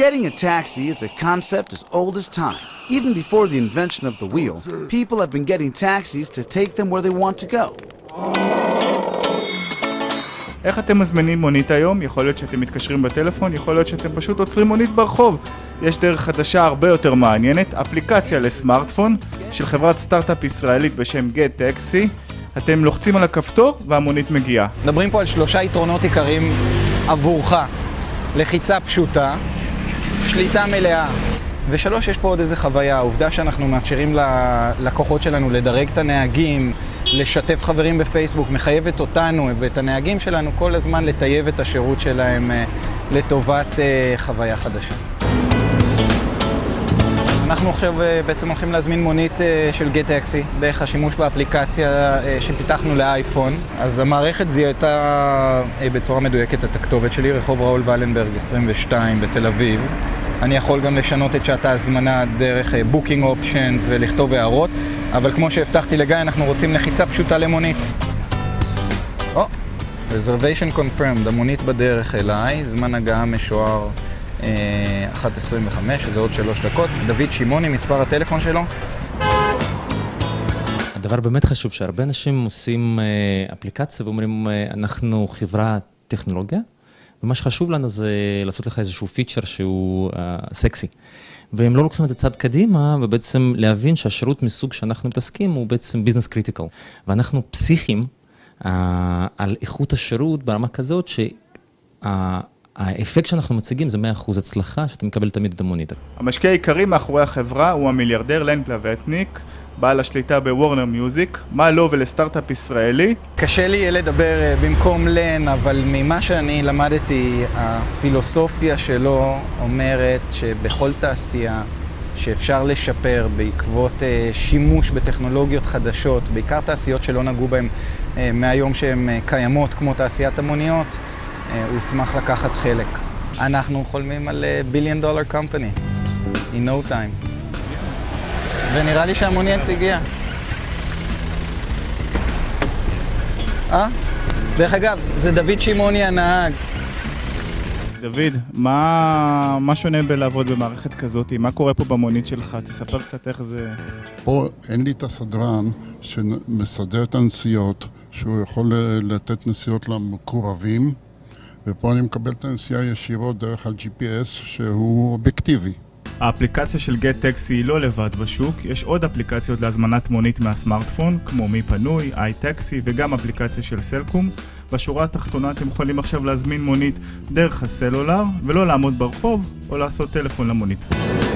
Getting a taxi is a concept as old as time. Even before the invention of the wheel, people have been getting taxis to take them where they want to go. איך אתם מזמינים מונית היום? יכול להיות שאתם מתקשרים בטלפון, יכול להיות שאתם פשוט עוצרים מונית ברחוב. יש דרך חדשה הרבה יותר מעניינת, אפליקציה לסמארטפון של חברת סטארט-אפ ישראלית בשם Get Taxi. אתם לוחצים על הכפתור והמונית מגיעה. מדברים פה על 3 יתרונות עיקריים עבורך. לחיצה פשוטה, שליטה מלאה. ו3, יש פה עוד איזה חוויה. העובדה שאנחנו מאפשרים ללקוחות שלנו לדרג את הנהגים, לשתף חברים בפייסבוק, מחייבת אותנו ואת הנהגים שלנו כל הזמן לטייב את השירות שלהם לטובת חוויה חדשה. אנחנו עכשיו בעצם הולכים להזמין מונית של Get Taxi דרך השימוש באפליקציה שפיתחנו לאייפון. אז המערכת זיהתה בצורה מדויקת את הכתובת שלי, רחוב ראול ולנברג 22 בתל אביב. אני יכול גם לשנות את שעת ההזמנה דרך Booking Options ולכתוב הערות, אבל כמו שהבטחתי לגיא, אנחנו רוצים לחיצה פשוטה למונית. Reservation Confirmed, המונית בדרך אליי, זמן הגעה משוער 1:25, שזה עוד 3 דקות. דוד שימוני, מספר הטלפון שלו. הדבר באמת חשוב שהרבה אנשים עושים אפליקציה ואומרים, אנחנו חברה טכנולוגיה, ומה שחשוב לנו זה לעשות לך איזשהו פיצ'ר שהוא סקסי. והם לא לוקחים את הצד קדימה, ובעצם להבין שהשירות מסוג שאנחנו מתעסקים הוא בעצם ביזנס קריטיקל. ואנחנו פסיכים על איכות השירות ברמה כזאת האפקט שאנחנו מציגים זה 100% הצלחה, שאתה מקבל תמיד את המונית. המשקיע העיקרי מאחורי החברה הוא המיליארדר לן פלווטניק, בעל השליטה בוורנר מיוזיק. מה לו ולסטארט-אפ ישראלי? קשה לי לדבר במקום לן, אבל ממה שאני למדתי, הפילוסופיה שלו אומרת שבכל תעשייה שאפשר לשפר בעקבות שימוש בטכנולוגיות חדשות, בעיקר תעשיות שלא נגעו בהן מהיום שהן קיימות, כמו תעשיית המוניות, הוא ישמח לקחת חלק. אנחנו חולמים על $1 billion company, in no time. ונראה לי שהמונית הגיעה. דרך אגב, זה דוד שימוני הנהג. דוד, מה שונה בלעבוד במערכת כזאת? מה קורה פה במונית שלך? תספר קצת איך זה... פה אין לי את הסדרן שמסדר את הנסיעות, שהוא יכול לתת נסיעות למקורבים, ופה אני מקבל את הנסיעה ישירות דרך ה-GPS שהוא אובייקטיבי. האפליקציה של Get Taxi היא לא לבד בשוק, יש עוד אפליקציות להזמנת מונית מהסמארטפון, כמו מי פנוי, iTaxi וגם אפליקציה של סלקום. בשורה התחתונה אתם יכולים עכשיו להזמין מונית דרך הסלולר, ולא לעמוד ברחוב או לעשות טלפון למונית.